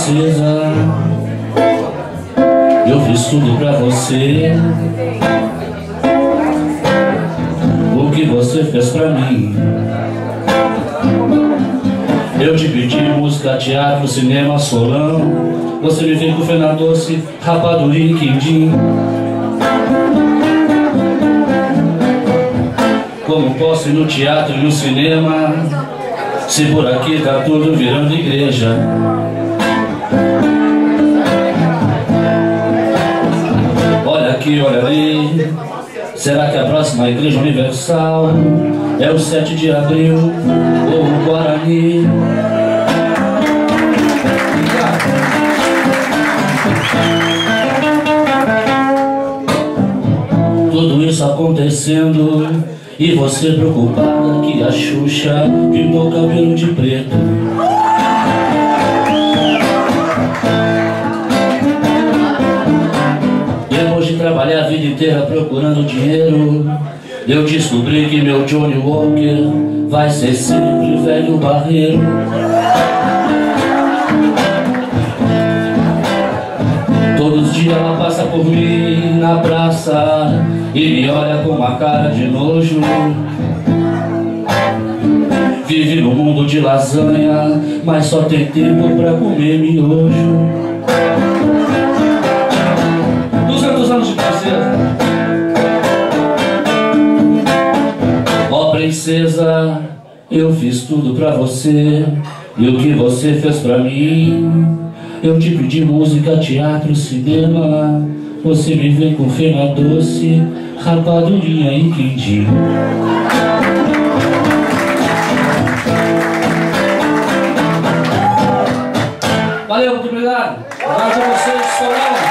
princesa, eu fiz tudo pra você. O que você fez pra mim? Eu te pedi música, teatro, cinema, solão. Você me vem com Fena Doce, Rapadura e Quindim. Como posso ir no teatro e no cinema, se por aqui tá tudo virando igreja? Olha aqui, olha ali, será que a próxima Igreja Universal é o 7 de abril ou o Guarani? Tudo isso acontecendo e você preocupada que a Xuxa pintou o cabelo de preto. Depois de trabalhar a vida inteira procurando dinheiro, eu descobri que meu Johnny Walker vai ser sempre velho barreiro. Todos os dias ela passa por mim na praça e me olha com uma cara de nojo. Vive no mundo de lasanha, mas só tem tempo pra comer miojo. 200 anos de princesa. Ó princesa, eu fiz tudo pra você. E o que você fez pra mim? Eu te pedi música, teatro, cinema. Você me vem com Fena Doce, Rapadurinha e Quindim. Valeu, muito obrigado. Obrigado a vocês, Solão.